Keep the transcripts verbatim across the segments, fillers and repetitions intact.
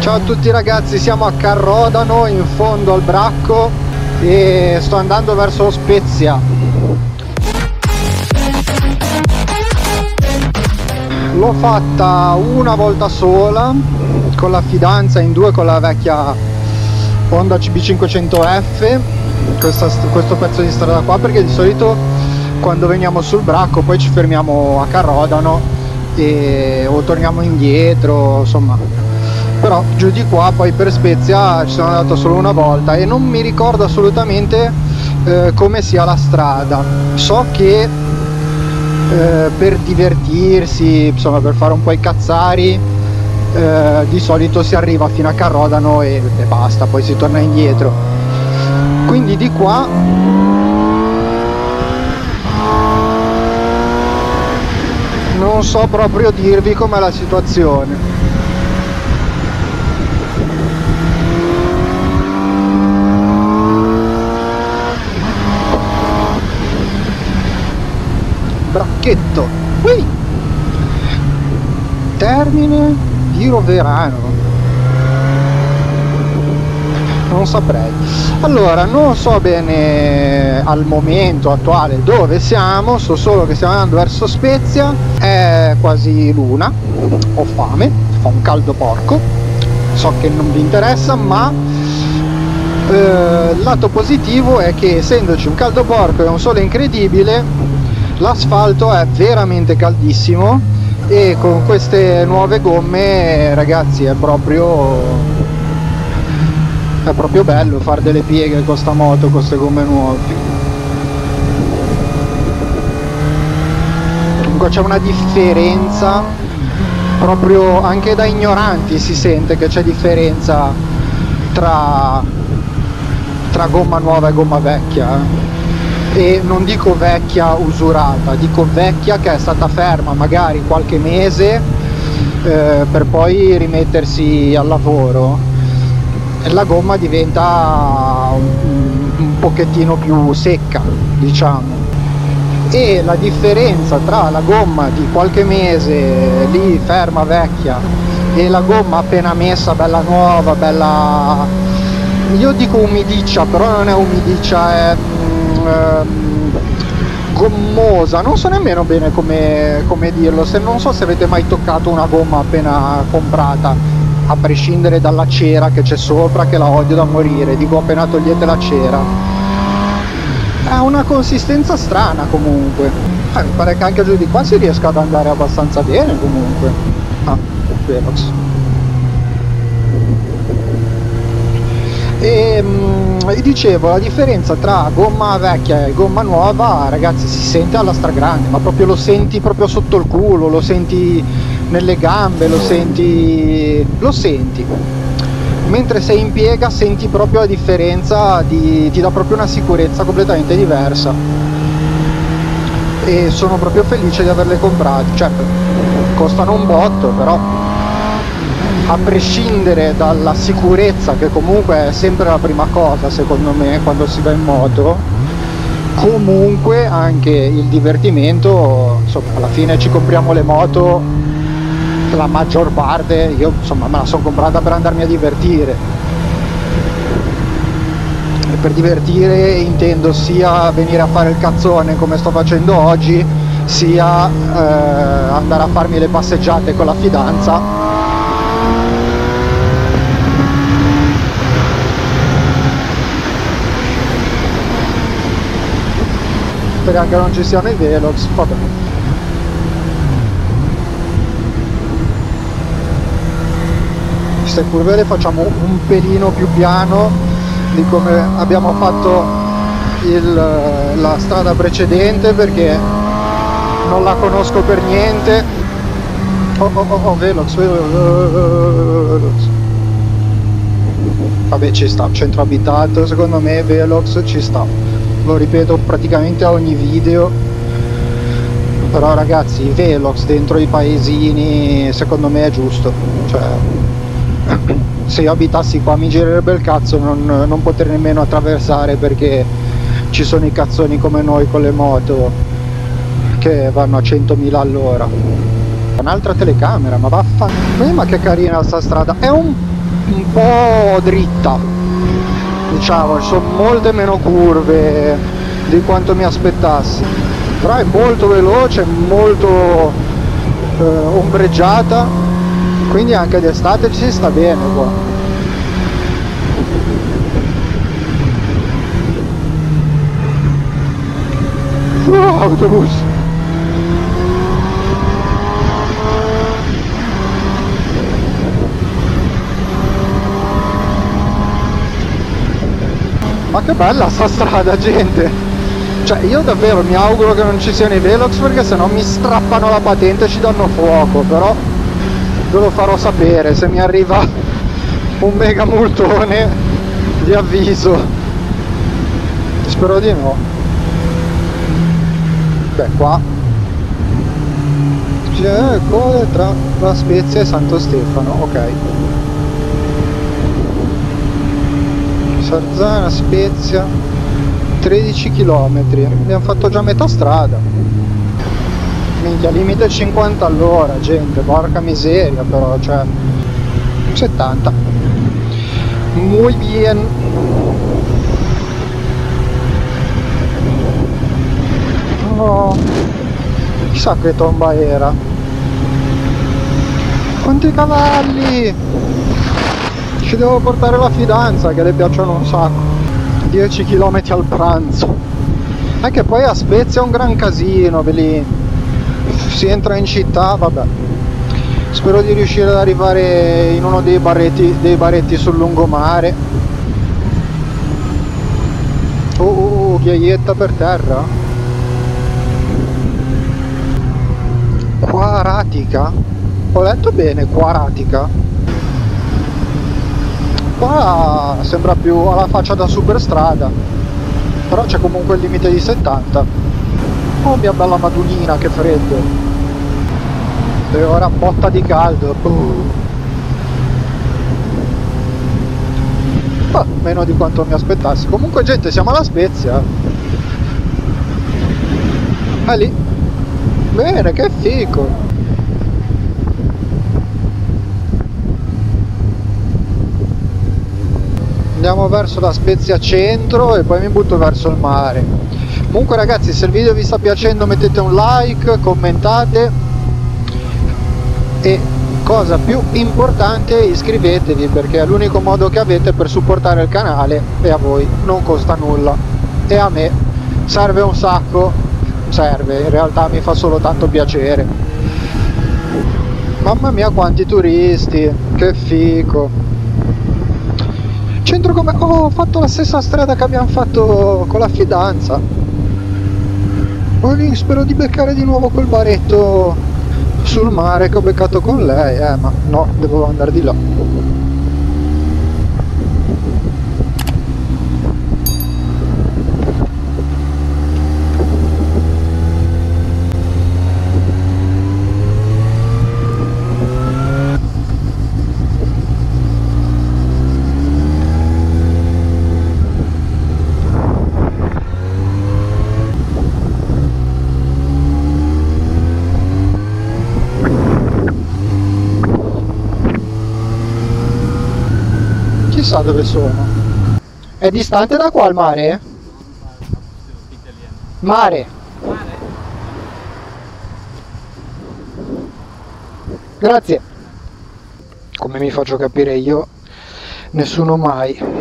Ciao a tutti ragazzi, siamo a Carrodano in fondo al Bracco e sto andando verso Spezia. L'ho fatta una volta sola con la fidanza, in due con la vecchia Honda C B cinquecento F, questa, questo pezzo di strada qua, perché di solito quando veniamo sul Bracco poi ci fermiamo a Carrodano e, o torniamo indietro, insomma. Però giù di qua poi per Spezia ci sono andato solo una volta e non mi ricordo assolutamente eh, come sia la strada. So che eh, per divertirsi, insomma per fare un po' i cazzari, eh, di solito si arriva fino a Carrodano e, e basta, poi si torna indietro. Quindi di qua non so proprio dirvi com'è la situazione. Bracchetto, Ui! Termine di Roverano, non saprei. Allora, non so bene al momento attuale dove siamo, so solo che stiamo andando verso Spezia, è quasi l'una, ho fame, fa un caldo porco, so che non vi interessa, ma eh, lato positivo è che essendoci un caldo porco e un sole incredibile, l'asfalto è veramente caldissimo e con queste nuove gomme ragazzi è proprio è proprio bello fare delle pieghe con sta moto, con queste gomme nuove. Comunque c'è una differenza proprio, anche da ignoranti si sente che c'è differenza tra tra gomma nuova e gomma vecchia, eh. E non dico vecchia usurata, dico vecchia che è stata ferma magari qualche mese eh, per poi rimettersi al lavoro, e la gomma diventa un, un pochettino più secca, diciamo. E la differenza tra la gomma di qualche mese lì ferma vecchia e la gomma appena messa, bella nuova, bella, io dico umidiccia, però non è umidiccia, è gommosa, non so nemmeno bene come, come dirlo. Se non so se avete mai toccato una gomma appena comprata, a prescindere dalla cera che c'è sopra, che la odio da morire, dico appena togliete la cera, ha una consistenza strana comunque. Eh, mi pare che anche giù di qua si riesca ad andare abbastanza bene comunque. Ah, Velox. E vi dicevo, la differenza tra gomma vecchia e gomma nuova ragazzi si sente alla stragrande, ma proprio lo senti proprio sotto il culo, lo senti nelle gambe, lo senti lo senti mentre sei in piega, senti proprio la differenza, di, ti dà proprio una sicurezza completamente diversa e sono proprio felice di averle comprate. Certo, costano un botto, però a prescindere dalla sicurezza, che comunque è sempre la prima cosa secondo me quando si va in moto, comunque anche il divertimento, insomma, alla fine ci compriamo le moto, la maggior parte, io insomma me la sono comprata per andarmi a divertire, e per divertire intendo sia venire a fare il cazzone come sto facendo oggi, sia eh, andare a farmi le passeggiate con la fidanza. Speriamo che non ci siano i Velox, vabbè. Queste curve le facciamo un pelino più piano di come abbiamo fatto il, la strada precedente, perché non la conosco per niente. Oh oh oh, oh Velox, Velox. Vabbè, ci sta, centro abitato, secondo me Velox ci sta. Lo ripeto praticamente a ogni video, però ragazzi, i Velox dentro i paesini secondo me è giusto. Cioè, se io abitassi qua mi girerebbe il cazzo non, non poter nemmeno attraversare, perché ci sono i cazzoni come noi con le moto che vanno a centomila all'ora. Un'altra telecamera, ma vaffanculo, ma che carina sta strada, è un un po' dritta, diciamo, ci sono molte meno curve di quanto mi aspettassi, però è molto veloce, molto eh, ombreggiata, quindi anche d'estate ci sta bene qua. Oh, autobus! Ma che bella sta strada, gente! Cioè, io davvero mi auguro che non ci siano i Velox, perché sennò mi strappano la patente e ci danno fuoco, però ve lo farò sapere se mi arriva un mega multone di avviso. Spero di no. Beh, qua c'è code tra La Spezia e Santo Stefano, ok. Sarzana, Spezia, tredici chilometri, abbiamo fatto già metà strada. Minchia, limite cinquanta all'ora, gente, porca miseria, però, cioè settanta. Muy bien. Oh, chissà che tomba era. Quanti cavalli! Ci devo portare la fidanza, che le piacciono un sacco. dieci chilometri al pranzo. Anche poi a Spezia è un gran casino, lì si entra in città, vabbè. Spero di riuscire ad arrivare in uno dei baretti, dei baretti sul lungomare. Oh, oh, oh, ghiaietta per terra. Quaratica? Ho letto bene, Quaratica? Qua sembra più alla faccia da superstrada, però c'è comunque il limite di settanta. Oh mia bella Madunina, che freddo! E ora botta di caldo. Uh. Ah, meno di quanto mi aspettassi. Comunque, gente, siamo alla Spezia. È lì. Bene, che fico! Andiamo verso la Spezia centro e poi mi butto verso il mare. Comunque ragazzi, se il video vi sta piacendo mettete un like, commentate e, cosa più importante, iscrivetevi, perché è l'unico modo che avete per supportare il canale e a voi non costa nulla e a me serve un sacco. Serve, in realtà mi fa solo tanto piacere. Mamma mia quanti turisti, che fico. Centro come... Oh, ho fatto la stessa strada che abbiamo fatto con la fidanza. Poi spero di beccare di nuovo quel baretto sul mare che ho beccato con lei, eh, ma no, devo andare di là. Chissà dove sono. È distante da qua il mare? Mare. Grazie. Come mi faccio capire io, nessuno mai.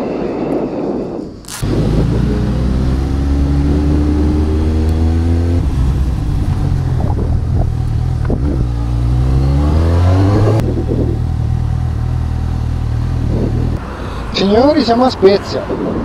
Signori, siamo a Spezia.